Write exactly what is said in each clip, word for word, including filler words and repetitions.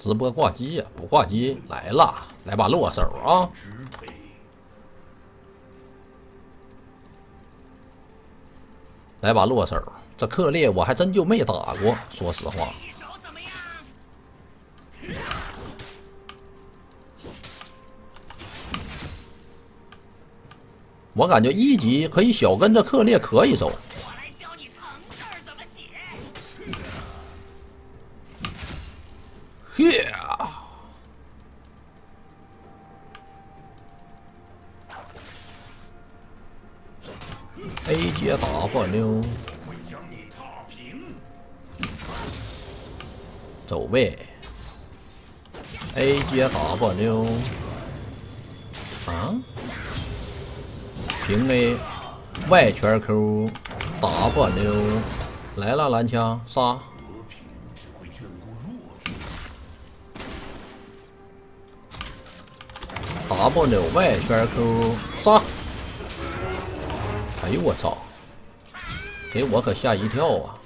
直播挂机呀、啊？不挂机来了，来把落手啊！来把落手，这克烈我还真就没打过，说实话。我感觉一级可以小跟着克烈可以走。嘿 A 阶 W， 走位 ，A 阶 W， 啊，平 A， Y 圈 Q，W， 来了蓝枪杀。 W Y 圈 Q 杀！哎呦我操！给我可吓一跳啊！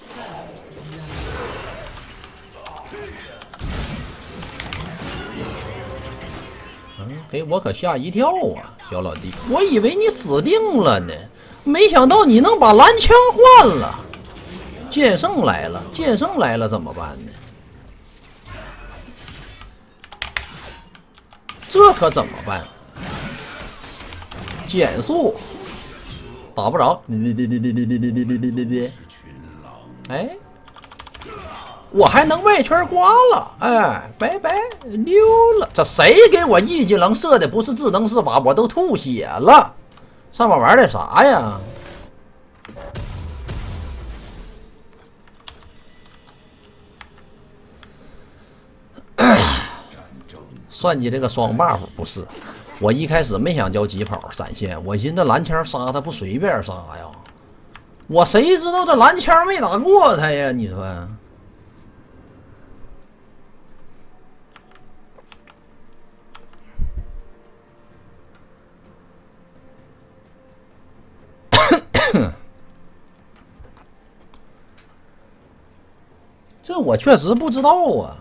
嗯，给我可吓一跳啊，小老弟！我以为你死定了呢，没想到你能把蓝枪换了。剑圣来了，剑圣来了怎么办呢？ 这可怎么办？减速打不着，哎，我还能外圈刮了，哎，拜拜溜了。这谁给我一技能射的不是智能施法，我都吐血了。上面玩的啥呀？算计这个双 buff 不是，我一开始没想交疾跑闪现，我寻思蓝枪杀他不随便杀呀，我谁知道这蓝枪没打过他呀？你说？这我确实不知道啊。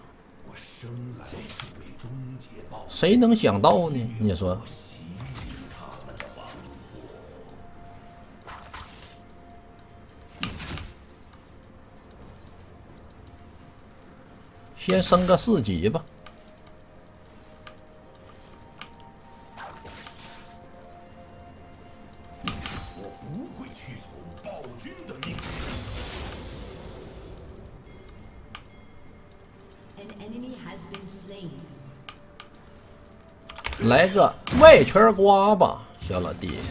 谁能想到呢？你说，先升个四级吧。 我不会屈从暴君的命令。 来个外圈刮吧，小老弟。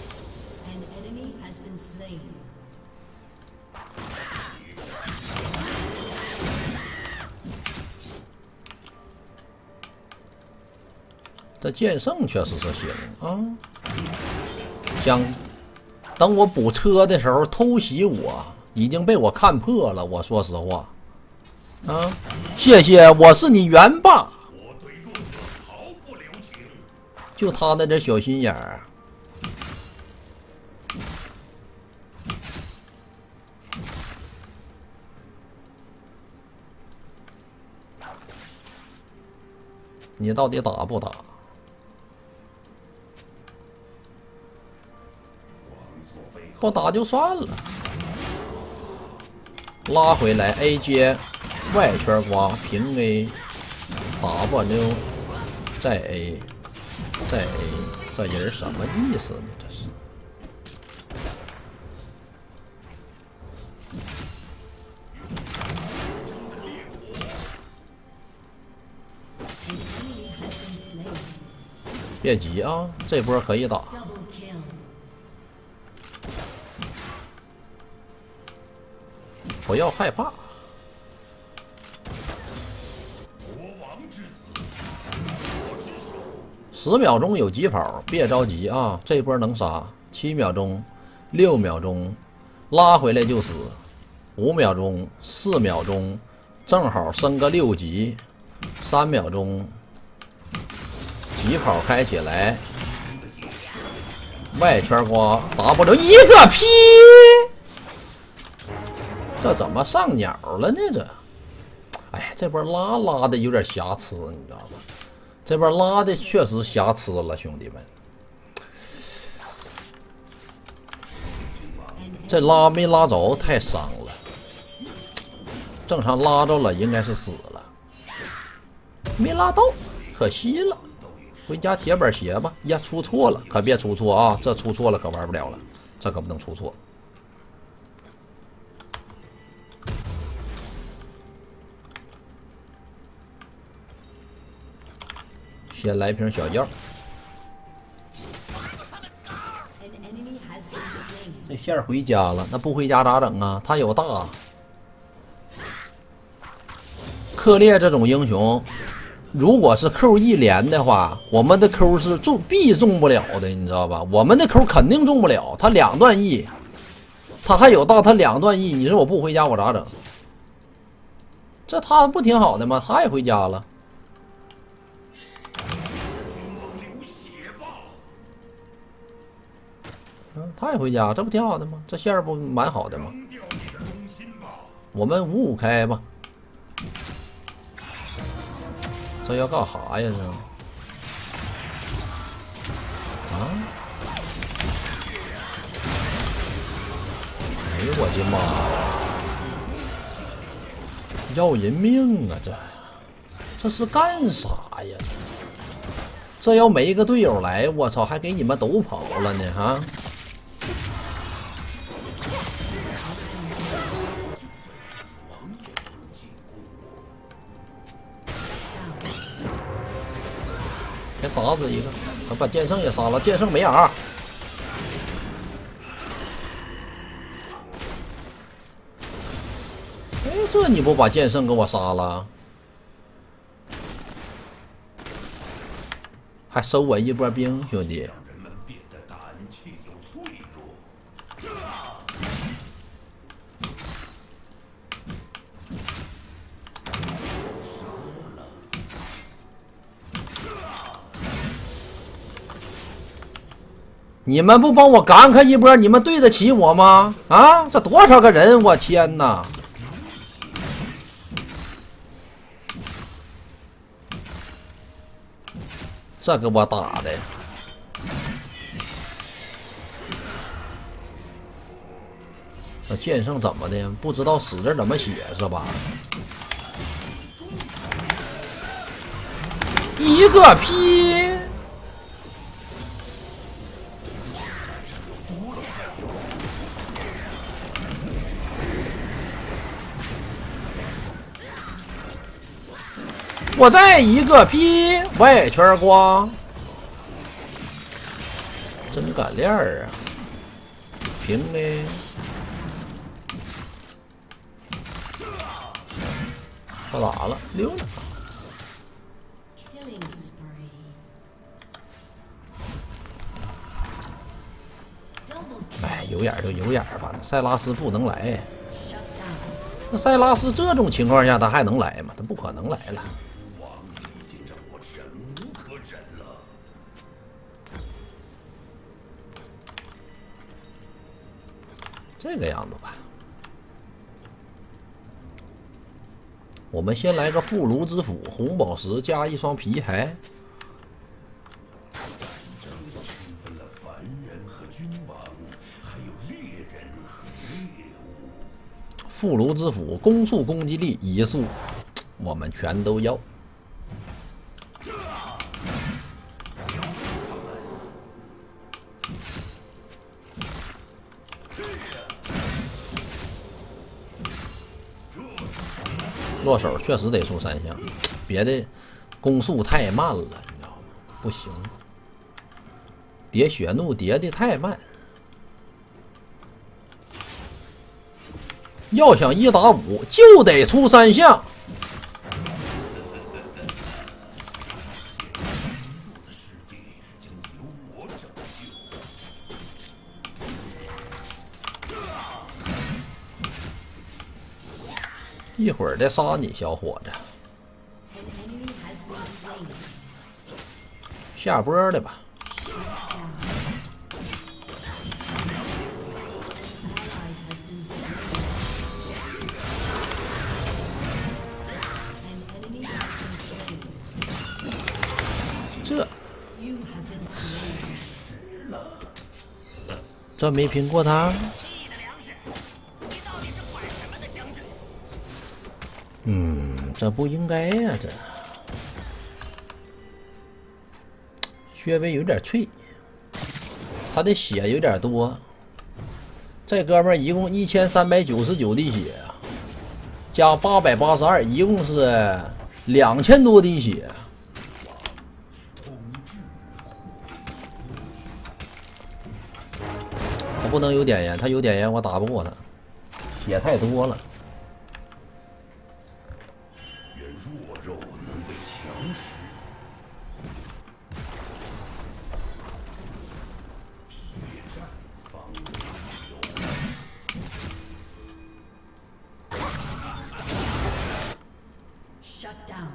这剑圣确实是行啊！想等我补车的时候偷袭我，已经被我看破了。我说实话，啊，谢谢，我是你元霸。 就他那点小心眼儿，你到底打不打？不打就算了，拉回来 A 接 Y 圈刮平 A W 再 A。 再 A， 这人什么意思呢？这是。别急啊，这波可以打。不要害怕。 十秒钟有疾跑，别着急啊！这波能杀。七秒钟，六秒钟，拉回来就死。五秒钟，四秒钟，正好升个六级。三秒钟，疾跑开起来。外圈刮打不了一个屁！这怎么上鸟了呢？这，哎呀， 这波拉拉的有点瑕疵，你知道吧？这波拉的确实瑕疵了，兄弟们。这拉没拉着，太伤了。正常拉着了，应该是死了，没拉到，可惜了。回家铁板鞋吧。呀，出错了，可别出错啊！这出错了可玩不了了，这可不能出错。先来瓶小药。这线回家了，那不回家咋整啊？他有大。克烈这种英雄，如果是 Q 一连的话，我们的 Q 是中必中不了的，你知道吧？我们的 Q 肯定中不了，他两段 E， 他还有大，他两段 E， 你说我不回家我咋整？这他不挺好的吗？他也回家了。嗯，他也回家，这不挺好的吗？这线儿不蛮好的吗？我们五五开吧。这要干啥呀？这啊！哎呦我的妈呀！要人命啊！这这是干啥呀？这要没一个队友来，我操，还给你们都跑了呢哈！先打死一个，他把剑圣也杀了，剑圣没 R。哎，这你不把剑圣给我杀了，还收我一波兵，兄弟。你们不帮我赶开一波，你们对得起我吗？啊，这多少个人，我天哪！这给我打的，那剑圣怎么的？不知道死字怎么写是吧？一个批。我再一个 P 外圈刮，真干练儿啊！平嘞，不打了，溜了。哎，有眼就有眼吧，塞拉斯不能来。那塞拉斯这种情况下，他还能来吗？他不可能来了。这个样子吧，我们先来个缚炉之斧，红宝石加一双皮鞋。缚炉之斧攻速、攻击力、移速，我们全都要。落手确实得出三项，别的攻速太慢了，你知道吗？不行，叠血怒叠的太慢。要想一打五，就得出三项。一会儿再杀你，小伙子。下波了吧？ 这没拼过他。嗯，这不应该呀、啊，这穴位有点脆，他的血有点多。这哥们儿一共一千三百九十九滴血，加八百八十二，一共是两千多滴血。他不能有点烟，他有点烟我打不过他，血太多了。 愿弱肉能被强食。血战方为自由。 Shut down.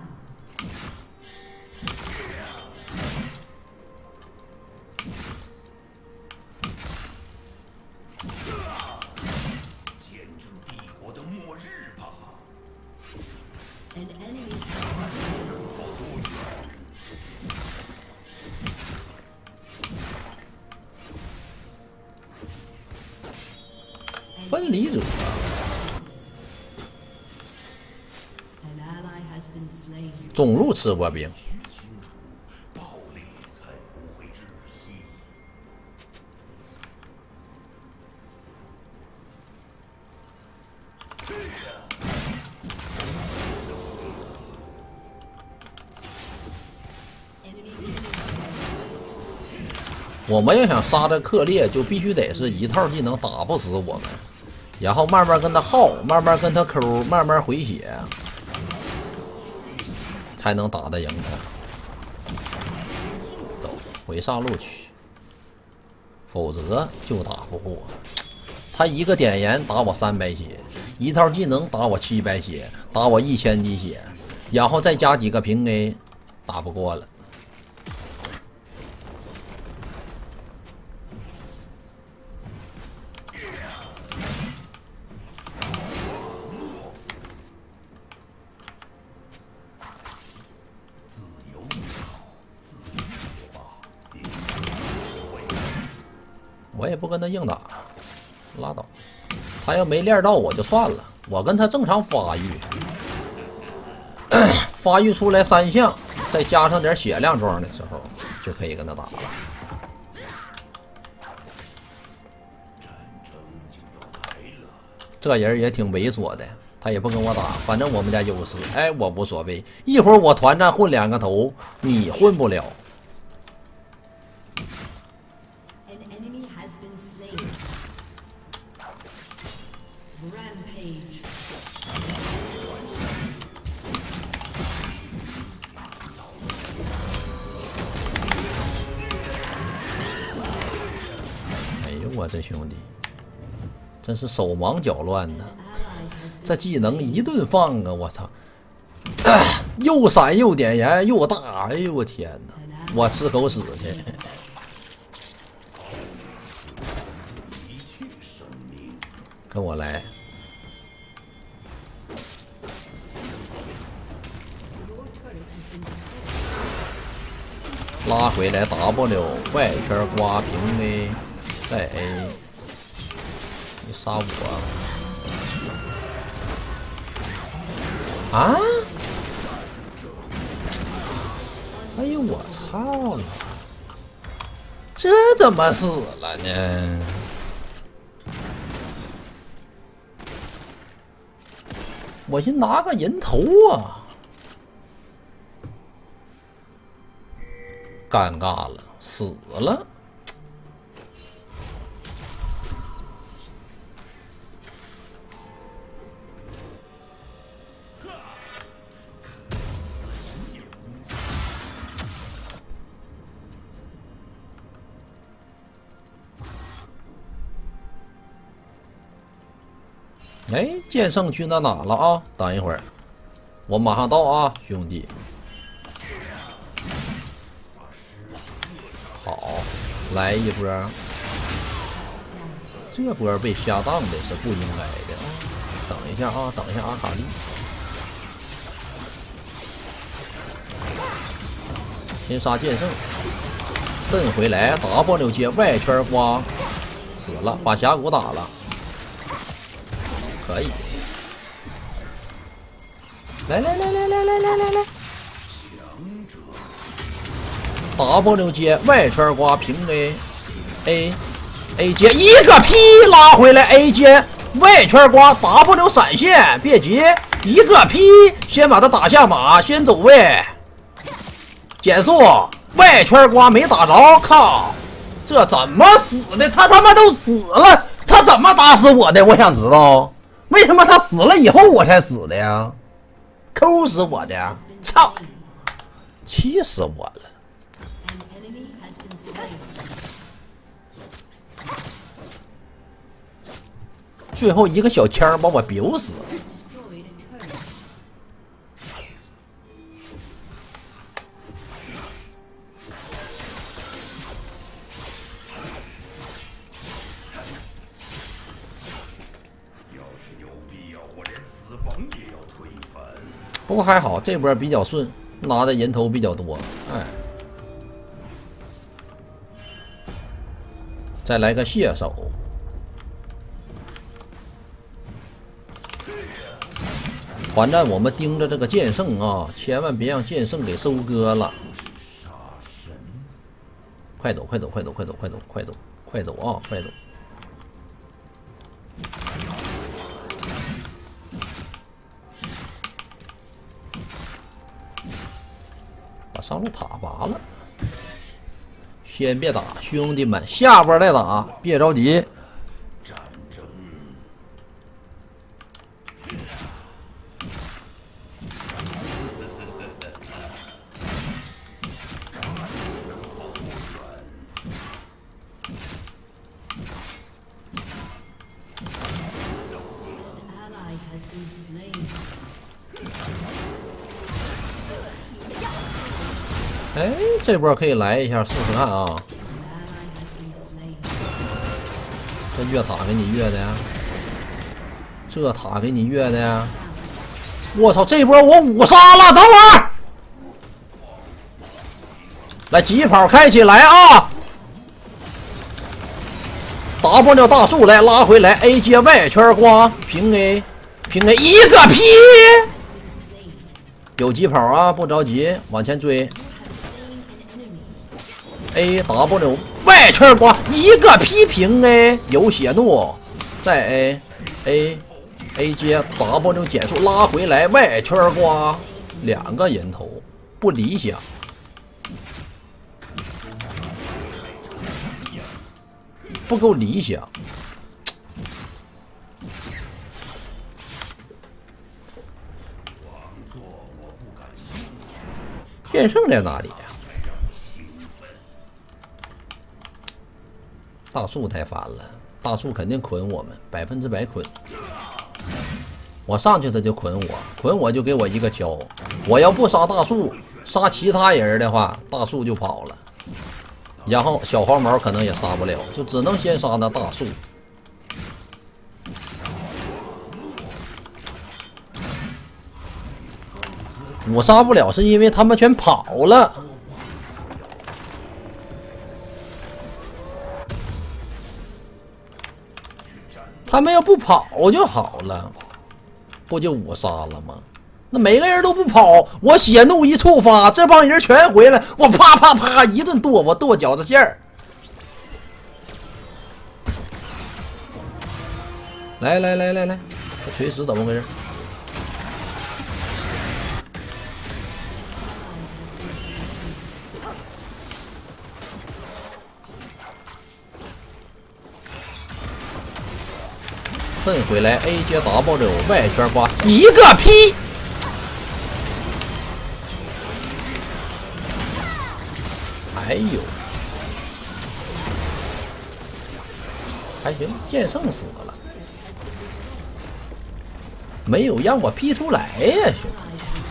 见证帝国的末日吧！ An enemy. 分离者， An ally has been slain. 中路吃过兵。 须清楚，暴力才不会窒息。 我们要想杀这克烈，就必须得是一套技能打不死我们，然后慢慢跟他耗，慢慢跟他抠，慢慢回血，才能打得赢他。走，回上路去，否则就打不过。他一个点燃打我三百血，一套技能打我七百血，打我一千滴血，然后再加几个平 A， 打不过了。 自由也好，自治也罢，也无所谓。 我也不跟他硬打，拉倒。他要没练到我就算了，我跟他正常发育，发育出来三项，再加上点血量装的时候，就可以跟他打了。 战争就要来了。 这人也挺猥琐的，他也不跟我打，反正我们家优势，哎，我无所谓。一会儿我团战混两个头，你混不了。 An enemy has been slain. Rampage. 哎呦我这兄弟，真是手忙脚乱的。 这技能一顿放啊！我操，又闪又点燃又大，哎呦我天哪！我吃狗屎去！跟我来！拉回来 W 外圈刮平 A 再 A， 你杀我！ 啊！哎呦我操了！这怎么死了呢？我先拿个人头啊！尴尬了，死了！ 哎，剑圣去那哪了啊？等一会儿，我马上到啊，兄弟。好，来一波。这波被下当的是不应该的啊！等一下啊，等一下阿卡丽。先杀剑圣，震回来 ，W 接外圈刮， 死了，把峡谷打了，可以。来来来来来来来来来 ！W 接 Y 圈刮平 A A A 接一个 P 拉回来 A 接 Y 圈刮 W 闪现，别急，一个 P 先把他打下马，先走位，减速 Y 圈刮没打着，靠！ 这怎么死的？他他妈都死了，他怎么打死我的？我想知道，为什么他死了以后我才死的呀？抠死我的！操！气死我了！ An enemy has been slain. 最后一个小枪把我彪死。 Destroyed a turret. 要是有必要，我连死亡也要推翻。 不过还好，这波比较顺，拿的人头比较多。哎，再来个蟹手。 团战，我们盯着这个剑圣啊，千万别让剑圣给收割了。快走，快走，快走，快走，快走，快走，快走啊，快走！把上路塔拔了，先别打，兄弟们，下波再打，别着急。 哎，这波可以来一下试试看啊！这越塔给你越的呀，这塔给你越的呀！我操，这波我五杀了！等会儿，来疾跑开起来啊 ！W 大树来拉回来 ，A 接 Y 圈刮平 A 平 A 一个 P， 有疾跑啊，不着急，往前追。 A W Y 圈刮一个 P 平 A 有血怒，再 A A A 接 W 减速拉回来 Y 圈刮两个人头不理想，不够理想。剑圣在哪里呀？ 大树太烦了，大树肯定捆我们，百分之百捆。我上去他就捆我，捆我就给我一个敲。我要不杀大树，杀其他人的话，大树就跑了。然后小黄毛可能也杀不了，就只能先杀那大树。我杀不了，是因为他们全跑了。 他们要不跑就好了，不就五杀了吗？那每个人都不跑，我血怒一触发，这帮人全回来，我啪啪啪一顿剁，我剁饺子馅儿。来来来来来，这锤石怎么回事？蹬回来 ，A 接 W，Y 圈刮一个 P， 哎呦，还行，剑圣死了，没有让我 P 出来呀，兄弟。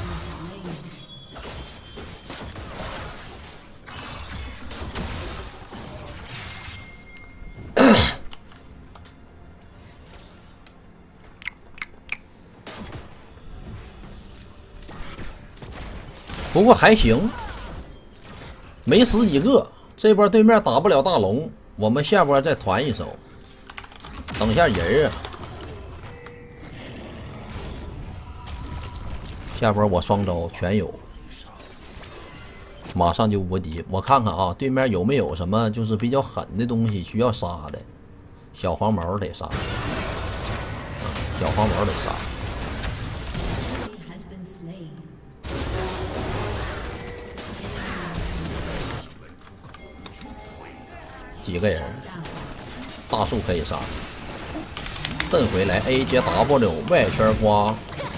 不过还行，没死几个。这波对面打不了大龙，我们下波再团一手。 等下人啊！下波我双招全有，马上就无敌。我看看啊，对面有没有什么就是比较狠的东西需要杀的？小黄毛得杀，啊、小黄毛得杀。几个人？大树可以杀。蹬回来 A 接 W 外圈刮。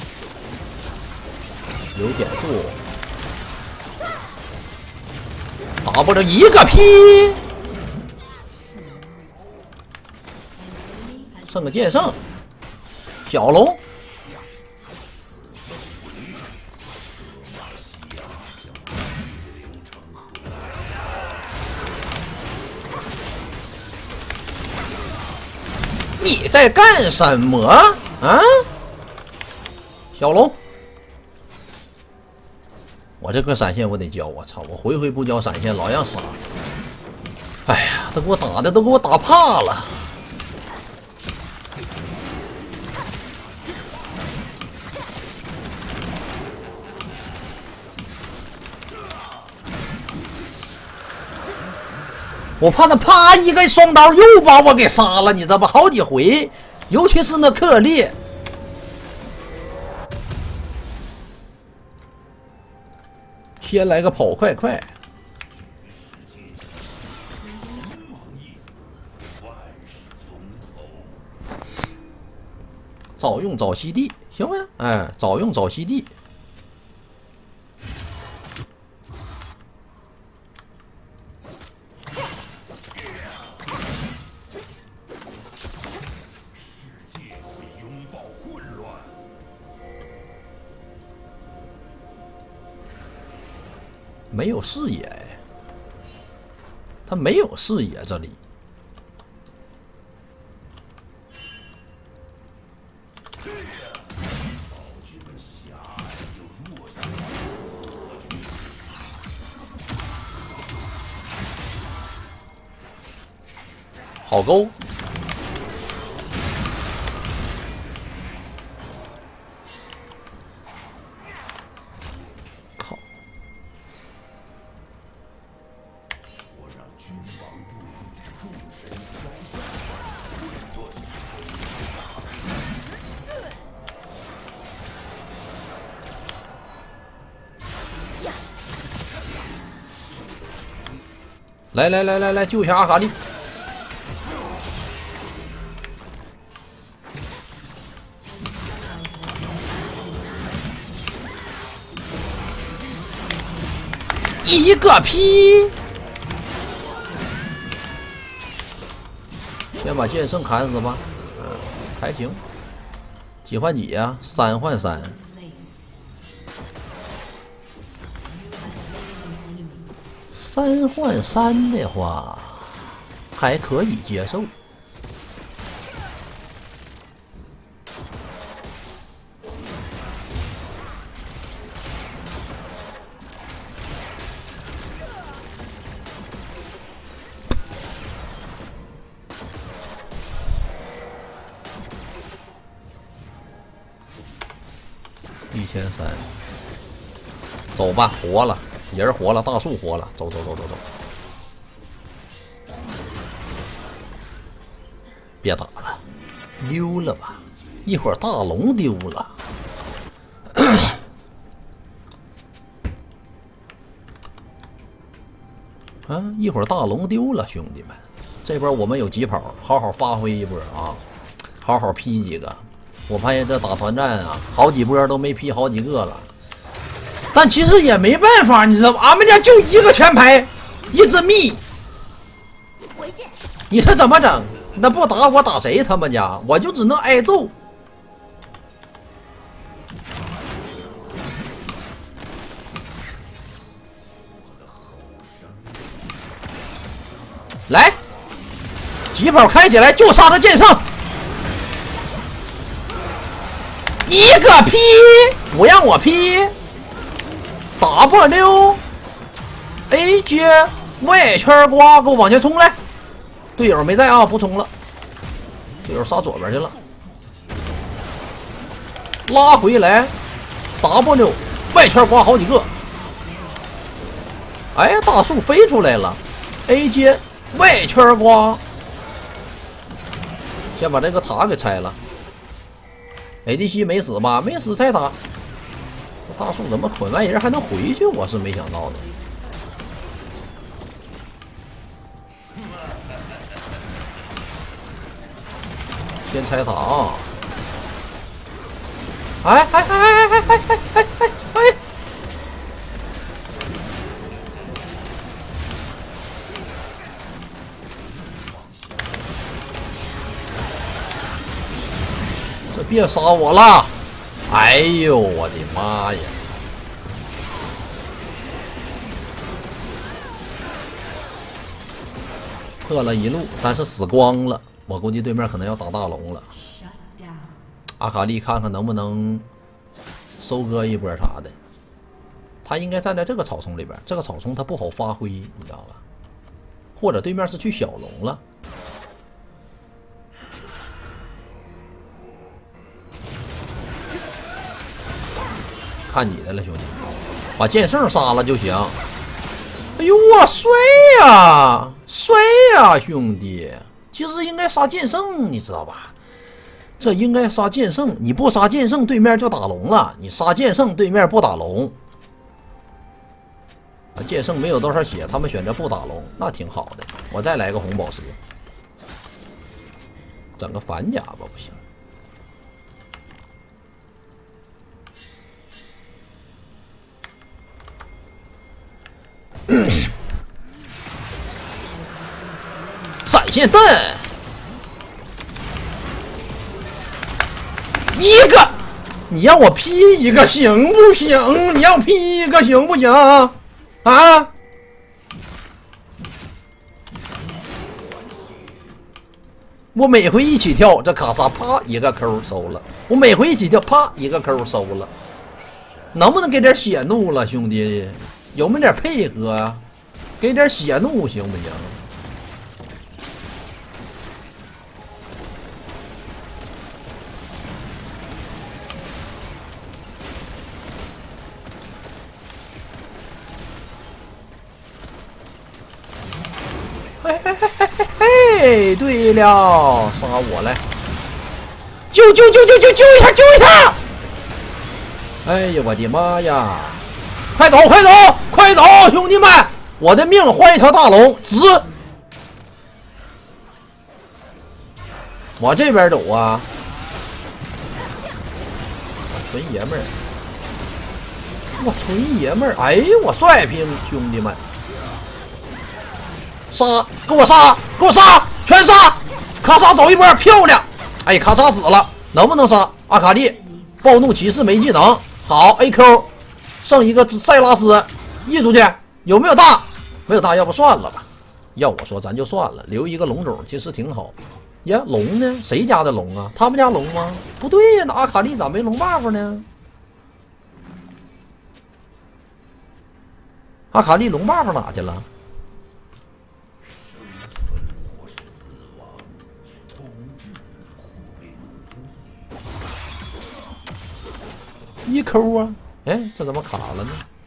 有点数 ，W 一个 P， 剩个剑圣，小龙，你在干什么啊？小龙。我这个闪现我得交，我操！我回回不交闪现，老让杀。哎呀，都给我打的都给我打怕了。我怕他啪一个双刀又把我给杀了，你知道吧？好几回，尤其是那克烈。先来个跑快快，早用早吸地，行不行？哎，早用早吸地。没有视野哎，他没有视野这里。好勾。来来来来来，救一下阿卡丽！一个 P， 先把剑圣砍死吧。嗯，还行。几换几呀？三换三。三换三的话，还可以接受。一千三，走吧，活了。人活了，大树活了，走走走走走，别打了，溜了吧，一会儿大龙丢了。啊，一会儿大龙丢了，兄弟们，这波我们有疾跑，好好发挥一波啊，好好劈几个。我发现这打团战啊，好几波都没劈好几个了。但其实也没办法，你知道吧？俺们家就一个前排，一只蜜，你这怎么整？那不打我打谁？他们家我就只能挨揍。来，疾跑开起来就杀这剑圣，一个 P 不让我 P。W A 接外圈刮，给我往前冲来！队友没在啊，不冲了。 队友杀左边去了，拉回来 ，W 外圈刮好几个。哎，大树飞出来了 ，A 接外圈刮，先把这个塔给拆了。A D C 没死吧？没死，拆塔。这大树怎么捆完人还能回去？我是没想到的。先拆塔啊！哎哎哎哎哎哎哎哎哎哎！这别杀我了！哎呦我的妈呀！破了一路，但是死光了。我估计对面可能要打大龙了。阿卡丽看看能不能收割一波啥的。他应该站在这个草丛里边，这个草丛他不好发挥，你知道吧？或者对面是去小龙了。看你的了，兄弟，把剑圣杀了就行。哎呦我衰呀，衰呀，兄弟！其实应该杀剑圣，你知道吧？这应该杀剑圣，你不杀剑圣，对面就打龙了。你杀剑圣，对面不打龙。啊，剑圣没有多少血，他们选择不打龙，那挺好的。我再来个红宝石，整个反甲吧，不行。闪现弹，一个，你让我劈一个行不行？你让我劈一个行不行？啊！我每回一起跳，这卡萨啪一个扣收了；我每回一起跳，啪一个扣收了。能不能给点血怒了，兄弟？有没有点配合啊？给点血怒行不行？嘿嘿嘿嘿嘿嘿！对了，杀我来！救救救救救救一下救一下！哎呀，我的妈呀！快走快走快走，兄弟们！我的命换一条大龙，值！往这边走啊！纯爷们儿，我纯爷们儿！哎呦，我帅拼，兄弟们！杀！给我杀！给我杀！全杀！卡莎走一波，漂亮！哎，卡莎死了，能不能杀？阿卡丽，暴怒骑士没技能，好 A Q， 剩一个塞拉斯，溢出去，有没有大？没有大，要不算了吧？要我说，咱就算了，留一个龙种其实挺好。呀，龙呢？谁家的龙啊？他们家龙吗？不对呀，那阿卡丽咋没龙 buff 呢？阿卡丽龙 buff 哪去了？一抠啊！哎，这怎么卡了呢？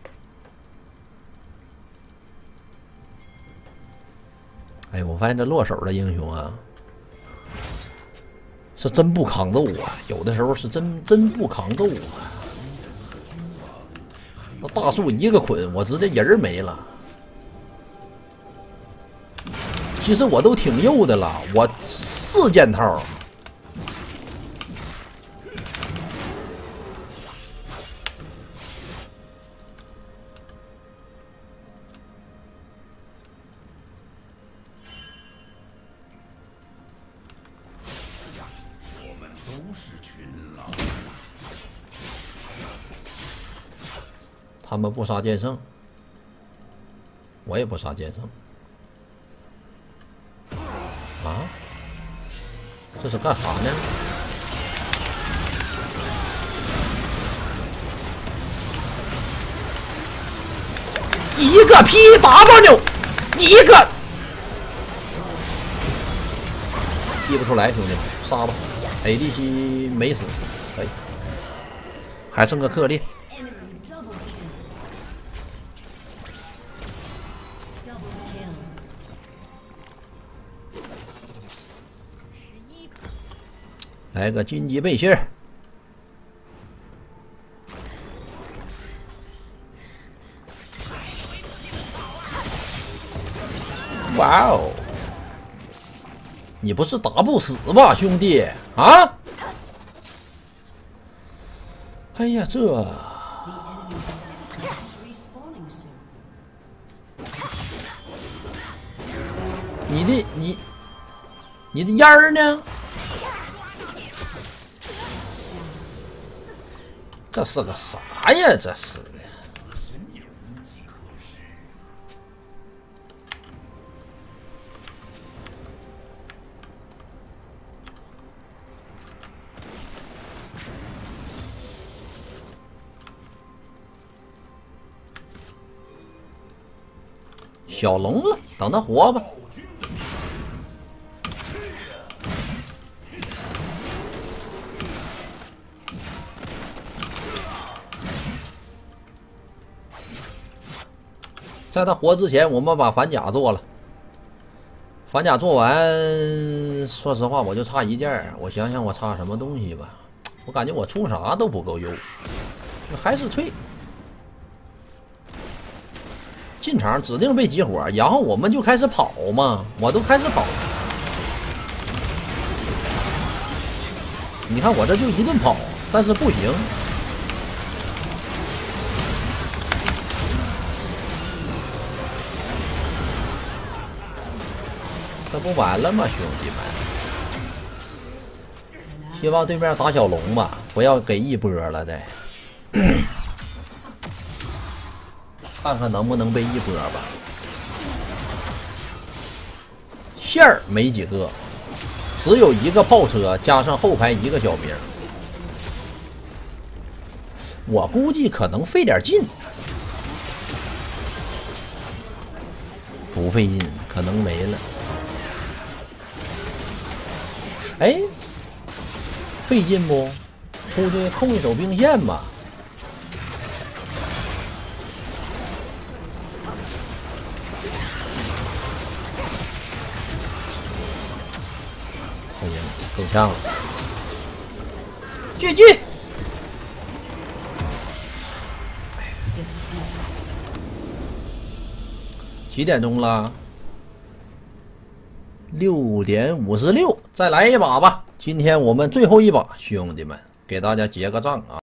哎，我发现这落手的英雄啊，是真不抗揍啊！有的时候是真真不抗揍啊！那大树一个捆，我直接人没了。其实我都挺右的了，我四件套。他们不杀剑圣，我也不杀剑圣。啊，这是干啥呢？一个 P W， 一个踢不出来，兄弟们，杀吧 ！A D C 没死，可以，还剩个克烈。 来个荆棘背心儿，哇哦！你不是打不死吧，兄弟啊？哎呀，这你的你你的烟儿呢？ 这是个啥呀？这是小龙了，等他活吧。 在他活之前，我们把反甲做了。反甲做完，说实话，我就差一件儿。我想想，我差什么东西吧？我感觉我出啥都不够用，还是脆。进场指定被集火，然后我们就开始跑嘛，我都开始跑。你看我这就一顿跑，但是不行。 这不完了吗，兄弟们！希望对面打小龙吧，不要给一波了再，看看能不能被一波吧。线儿没几个，只有一个炮车加上后排一个小兵。我估计可能费点劲，不费劲，可能没了。 哎，费劲不？出去控一手兵线吧。不行，够呛了。G G。几点钟了？ 六点五十六，再来一把吧！今天我们最后一把，兄弟们，给大家结个账啊！